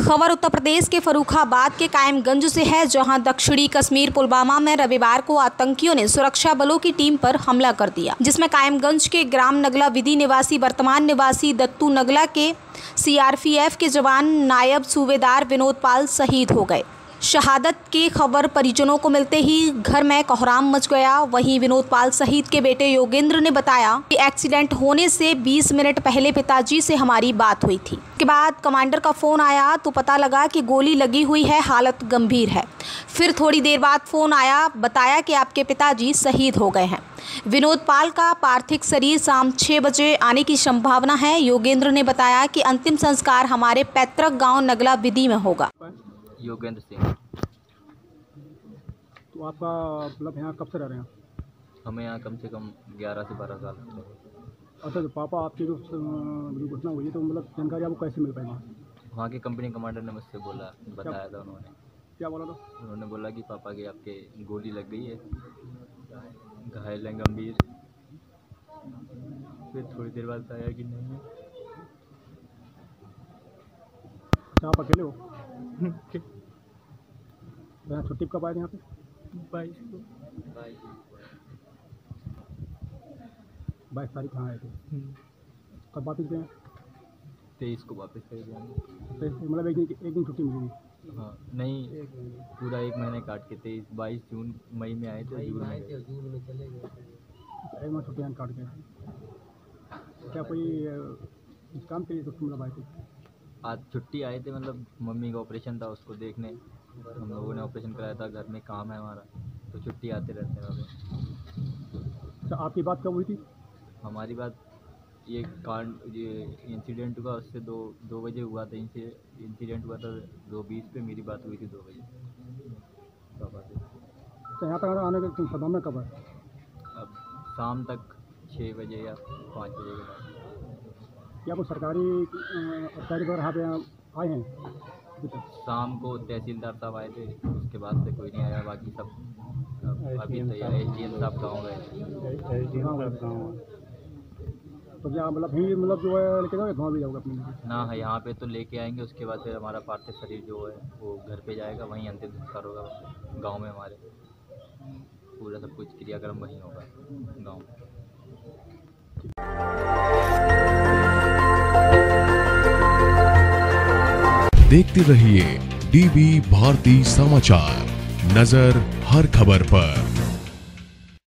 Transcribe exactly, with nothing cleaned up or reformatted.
खबर उत्तर प्रदेश के फर्रुखाबाद के कायमगंज से है, जहां दक्षिणी कश्मीर पुलवामा में रविवार को आतंकियों ने सुरक्षा बलों की टीम पर हमला कर दिया, जिसमें कायमगंज के ग्राम नगला विधि निवासी वर्तमान निवासी दत्तू नगला के सीआरपीएफ के जवान नायब सूबेदार विनोद पाल शहीद हो गए। शहादत की खबर परिजनों को मिलते ही घर में कोहराम मच गया। वहीं विनोद पाल शहीद के बेटे योगेंद्र ने बताया कि एक्सीडेंट होने से बीस मिनट पहले पिताजी से हमारी बात हुई थी। के बाद कमांडर का फ़ोन आया तो पता लगा कि गोली लगी हुई है, हालत गंभीर है। फिर थोड़ी देर बाद फ़ोन आया, बताया कि आपके पिताजी शहीद हो गए हैं। विनोद पाल का पार्थिव शरीर शाम छः बजे आने की संभावना है। योगेंद्र ने बताया कि अंतिम संस्कार हमारे पैतृक गाँव नगला विधि में होगा। योगेंद्र सिंह। तो आपका मतलब यहाँ कब से रह रहे हैं? हमें यहाँ कम से कम ग्यारह से बारह साल हो गए। अच्छा, तो पापा आपकी जो घटना हुई है तो मतलब जानकारी आपको कैसे मिल पाई वहाँ? वहाँ के कंपनी कमांडर ने मुझसे बोला, बताया था उन्होंने। क्या बोला था? उन्होंने बोला कि पापा के आपके गोली लग गई है, घायल है गंभीर। फिर थोड़ी देर बाद आया कि नहीं है। आप अकेले हो? यहाँ छुट्टी कब आए थे यहाँ पे? बाईस को। बाईस तारीख कहाँ आए थे? कब वापस गए? तेईस को वापस गए जाएंगे। मतलब एक दिन एक दिन छुट्टी मिली? हाँ नहीं, पूरा एक महीने काट के तेईस बाईस जून मई में आए थे, जून में गए। जून में चले गए। एक महीना छुट्टियाँ काट गए। क्या कोई इस काम के लिए तो मतलब आए थे? आज छुट्टी आए थे, मतलब मम्मी का ऑपरेशन था, उसको देखने हम लोगों ने ऑपरेशन कराया था। घर में काम है हमारा, तो छुट्टी आते रहते हैं वहाँ। तो आपकी बात कब हुई थी? हमारी बात ये कांड ये इंसिडेंट हुआ उससे दो दो बजे हुआ था। इंसिडेंट हुआ था दो बीस पे, मेरी बात हुई थी दो बजे पापा से। तो यहाँ तक आने का संभावना कब है? अब शाम तक छः बजे या पाँच बजे के बाद। क्या वो सरकारी अधिकारी द्वारा यहाँ पे आए हैं? शाम को तहसीलदार साहब आए थे, उसके बाद से कोई नहीं आया। बाकी सब अभी तो एस डी एम साहब गाँव गए थे। तो क्या मतलब भी मतलब जो है लेके जाओगे गाँव भी जाओगे अपने? ना है यहाँ पे तो लेके आएंगे, उसके बाद फिर हमारा पार्थिव शरीर जो है वो घर पे जाएगा, वहीं अंतिम संस्कार होगा गाँव में हमारे। पूरा सब कुछ क्रियाक्रम वहीं होगा गाँव में। देखते रहिए डीवी भारती समाचार, नजर हर खबर पर।